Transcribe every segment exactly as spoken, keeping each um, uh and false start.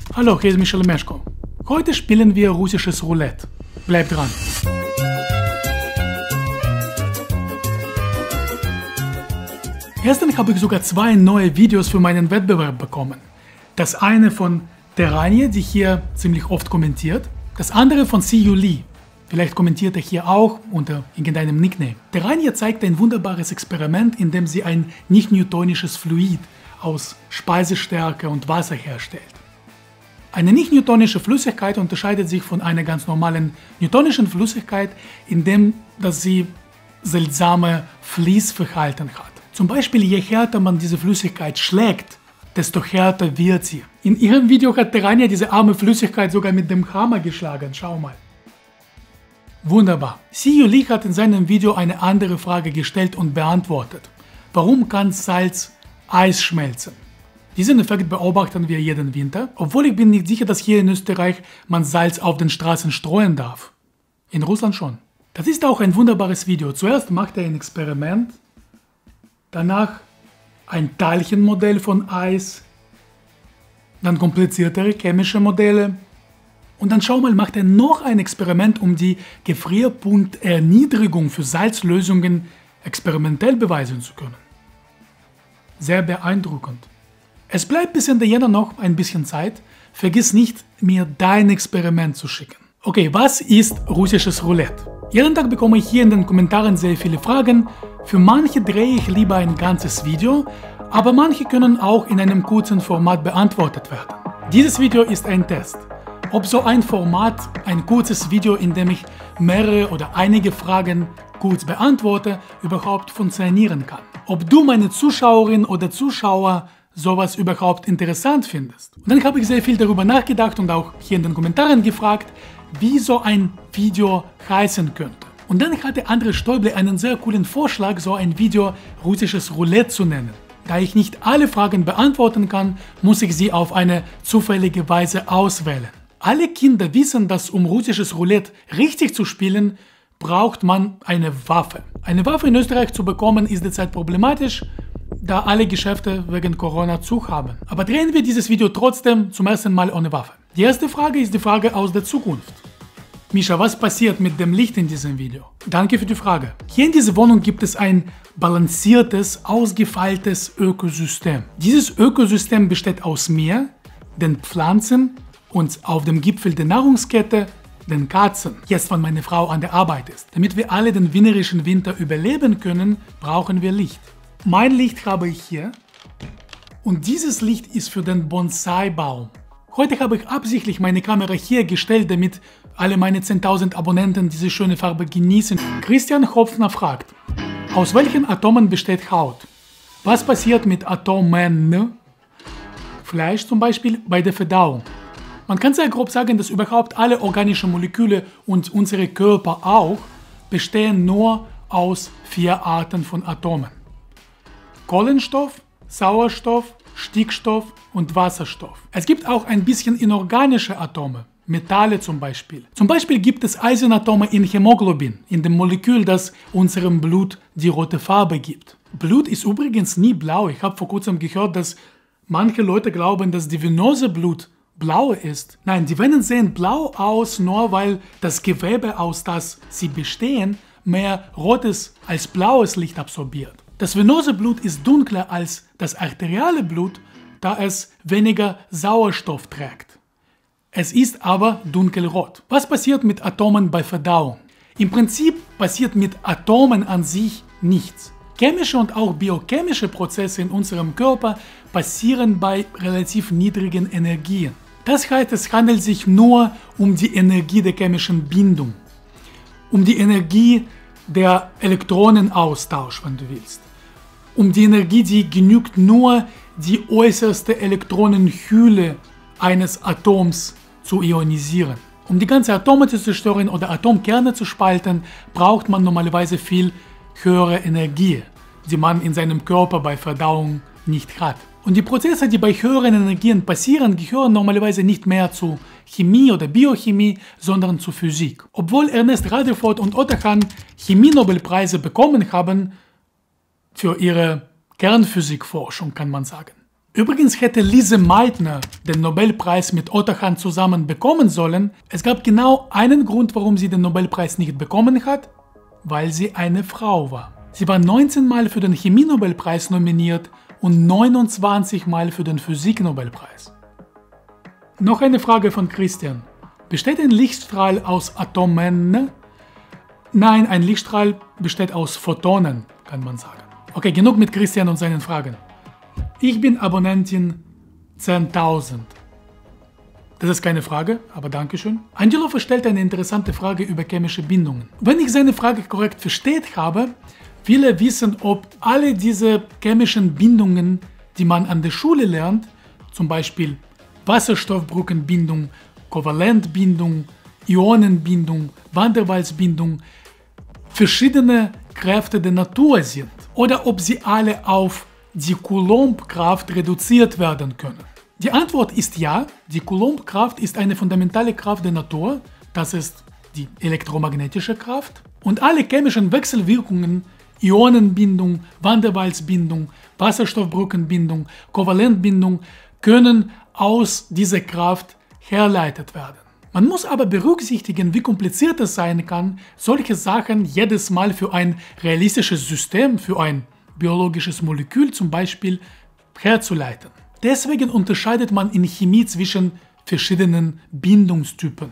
Hallo, hier ist Michel Meschko. Heute spielen wir russisches Roulette. Bleibt dran. Gestern habe ich sogar zwei neue Videos für meinen Wettbewerb bekommen. Das eine von Teranje, die hier ziemlich oft kommentiert. Das andere von See You Lee. Vielleicht kommentiert er hier auch unter irgendeinem Nickname. Teranje zeigt ein wunderbares Experiment, in dem sie ein nicht-newtonisches Fluid aus Speisestärke und Wasser herstellt. Eine nicht-newtonische Flüssigkeit unterscheidet sich von einer ganz normalen newtonischen Flüssigkeit, indem dass sie seltsame Fließverhalten hat. Zum Beispiel, je härter man diese Flüssigkeit schlägt, desto härter wird sie. In ihrem Video hat Teranje diese arme Flüssigkeit sogar mit dem Hammer geschlagen. Schau mal. Wunderbar. See You Lee hat in seinem Video eine andere Frage gestellt und beantwortet. Warum kann Salz Eis schmelzen? Diesen Effekt beobachten wir jeden Winter, obwohl ich bin nicht sicher, dass hier in Österreich man Salz auf den Straßen streuen darf. In Russland schon. Das ist auch ein wunderbares Video. Zuerst macht er ein Experiment, danach ein Teilchenmodell von Eis, dann kompliziertere chemische Modelle und dann schau mal, macht er noch ein Experiment, um die Gefrierpunkterniedrigung für Salzlösungen experimentell beweisen zu können. Sehr beeindruckend. Es bleibt bis Ende Jänner noch ein bisschen Zeit. Vergiss nicht, mir dein Experiment zu schicken. Okay, was ist russisches Roulette? Jeden Tag bekomme ich hier in den Kommentaren sehr viele Fragen. Für manche drehe ich lieber ein ganzes Video, aber manche können auch in einem kurzen Format beantwortet werden. Dieses Video ist ein Test, ob so ein Format, ein kurzes Video, in dem ich mehrere oder einige Fragen kurz beantworte, überhaupt funktionieren kann. Ob du, meine Zuschauerin oder Zuschauer, sowas überhaupt interessant findest. Und dann habe ich sehr viel darüber nachgedacht und auch hier in den Kommentaren gefragt, wie so ein Video heißen könnte. Und dann hatte André Stoible einen sehr coolen Vorschlag, so ein Video russisches Roulette zu nennen. Da ich nicht alle Fragen beantworten kann, muss ich sie auf eine zufällige Weise auswählen. Alle Kinder wissen, dass um russisches Roulette richtig zu spielen, braucht man eine Waffe. Eine Waffe in Österreich zu bekommen ist derzeit problematisch, da alle Geschäfte wegen Corona zu haben. Aber drehen wir dieses Video trotzdem zum ersten Mal ohne Waffe. Die erste Frage ist die Frage aus der Zukunft. Mischa, was passiert mit dem Licht in diesem Video? Danke für die Frage. Hier in dieser Wohnung gibt es ein balanciertes, ausgefeiltes Ökosystem. Dieses Ökosystem besteht aus mir, den Pflanzen und auf dem Gipfel der Nahrungskette den Katzen. Jetzt, wenn meine Frau an der Arbeit ist. Damit wir alle den wienerischen Winter überleben können, brauchen wir Licht. Mein Licht habe ich hier und dieses Licht ist für den Bonsai-Baum. Heute habe ich absichtlich meine Kamera hier gestellt, damit alle meine zehntausend Abonnenten diese schöne Farbe genießen. Christian Hopfner fragt, aus welchen Atomen besteht Haut? Was passiert mit Atomen? Fleisch zum Beispiel bei der Verdauung. Man kann sehr grob sagen, dass überhaupt alle organischen Moleküle und unsere Körper auch bestehen nur aus vier Arten von Atomen. Kohlenstoff, Sauerstoff, Stickstoff und Wasserstoff. Es gibt auch ein bisschen inorganische Atome, Metalle zum Beispiel. Zum Beispiel gibt es Eisenatome in Hämoglobin, in dem Molekül, das unserem Blut die rote Farbe gibt. Blut ist übrigens nie blau. Ich habe vor kurzem gehört, dass manche Leute glauben, dass die venöse Blut blau ist. Nein, die Venen sehen blau aus, nur weil das Gewebe, aus das sie bestehen, mehr rotes als blaues Licht absorbiert. Das venöse Blut ist dunkler als das arteriale Blut, da es weniger Sauerstoff trägt. Es ist aber dunkelrot. Was passiert mit Atomen bei Verdauung? Im Prinzip passiert mit Atomen an sich nichts. Chemische und auch biochemische Prozesse in unserem Körper passieren bei relativ niedrigen Energien. Das heißt, es handelt sich nur um die Energie der chemischen Bindung, um die Energie der Elektronenaustausch, wenn du willst. Um die Energie, die genügt nur, die äußerste Elektronenhülle eines Atoms zu ionisieren. Um die ganze Atome zu zerstören oder Atomkerne zu spalten, braucht man normalerweise viel höhere Energie, die man in seinem Körper bei Verdauung nicht hat. Und die Prozesse, die bei höheren Energien passieren, gehören normalerweise nicht mehr zu Chemie oder Biochemie, sondern zu Physik. Obwohl Ernest Rutherford und Otto Hahn Chemie-Nobelpreise bekommen haben für ihre Kernphysikforschung, kann man sagen. Übrigens hätte Lise Meitner den Nobelpreis mit Otto Hahn zusammen bekommen sollen. Es gab genau einen Grund, warum sie den Nobelpreis nicht bekommen hat, weil sie eine Frau war. Sie war neunzehn Mal für den Chemie-Nobelpreis nominiert und neunundzwanzig Mal für den Physik-Nobelpreis. Noch eine Frage von Christian. Besteht ein Lichtstrahl aus Atomen? Nein, ein Lichtstrahl besteht aus Photonen, kann man sagen. Okay, genug mit Christian und seinen Fragen. Ich bin Abonnentin zehntausend. Das ist keine Frage, aber Dankeschön. Angelo stellt eine interessante Frage über chemische Bindungen. Wenn ich seine Frage korrekt versteht habe, will er wissen, ob alle diese chemischen Bindungen, die man an der Schule lernt, zum Beispiel Wasserstoffbrückenbindung, Kovalentbindung, Ionenbindung, Van der Waals-Bindung, verschiedene Kräfte der Natur sind oder ob sie alle auf die Coulomb-Kraft reduziert werden können. Die Antwort ist ja, die Coulomb-Kraft ist eine fundamentale Kraft der Natur, das ist die elektromagnetische Kraft, und alle chemischen Wechselwirkungen, Ionenbindung, Van der Waals-Bindung, Wasserstoffbrückenbindung, Kovalentbindung, können aus dieser Kraft herleitet werden. Man muss aber berücksichtigen, wie kompliziert es sein kann, solche Sachen jedes Mal für ein realistisches System, für ein biologisches Molekül zum Beispiel, herzuleiten. Deswegen unterscheidet man in Chemie zwischen verschiedenen Bindungstypen.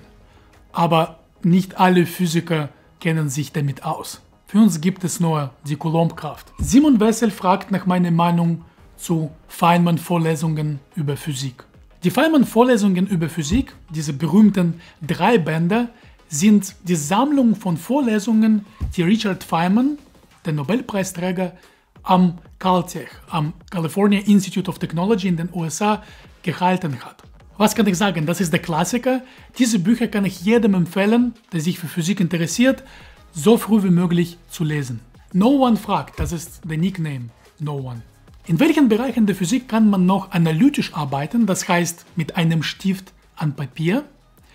Aber nicht alle Physiker kennen sich damit aus. Für uns gibt es nur die Coulomb-Kraft. Simon Wessel fragt nach meiner Meinung zu Feynman-Vorlesungen über Physik. Die Feynman-Vorlesungen über Physik, diese berühmten drei Bände, sind die Sammlung von Vorlesungen, die Richard Feynman, der Nobelpreisträger, am Caltech, am California Institute of Technology in den U S A, gehalten hat. Was kann ich sagen? Das ist der Klassiker. Diese Bücher kann ich jedem empfehlen, der sich für Physik interessiert, so früh wie möglich zu lesen. No One fragt, das ist der Nickname, No One. In welchen Bereichen der Physik kann man noch analytisch arbeiten, das heißt mit einem Stift an Papier?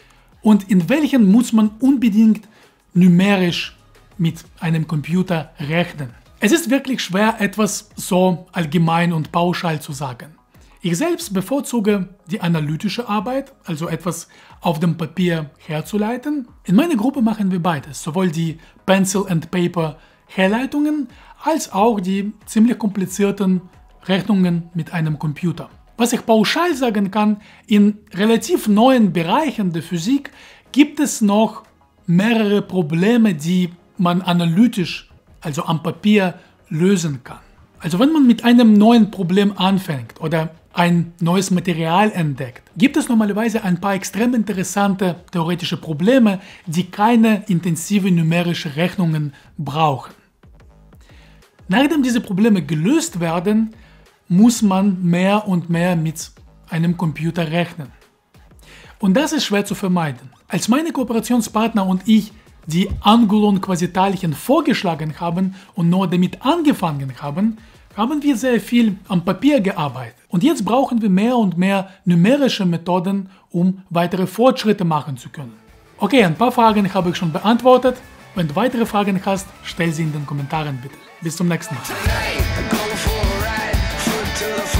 Und in welchen muss man unbedingt numerisch mit einem Computer rechnen? Es ist wirklich schwer, etwas so allgemein und pauschal zu sagen. Ich selbst bevorzuge die analytische Arbeit, also etwas auf dem Papier herzuleiten. In meiner Gruppe machen wir beides, sowohl die Pencil and Paper Herleitungen als auch die ziemlich komplizierten Rechnungen mit einem Computer. Was ich pauschal sagen kann, in relativ neuen Bereichen der Physik gibt es noch mehrere Probleme, die man analytisch, also am Papier, lösen kann. Also wenn man mit einem neuen Problem anfängt oder ein neues Material entdeckt, gibt es normalerweise ein paar extrem interessante theoretische Probleme, die keine intensive numerische Rechnungen brauchen. Nachdem diese Probleme gelöst werden, muss man mehr und mehr mit einem Computer rechnen. Und das ist schwer zu vermeiden. Als meine Kooperationspartner und ich die Angulon-Quasitalien vorgeschlagen haben und nur damit angefangen haben, haben wir sehr viel am Papier gearbeitet. Und jetzt brauchen wir mehr und mehr numerische Methoden, um weitere Fortschritte machen zu können. Okay, ein paar Fragen habe ich schon beantwortet. Wenn du weitere Fragen hast, stell sie in den Kommentaren bitte. Bis zum nächsten Mal.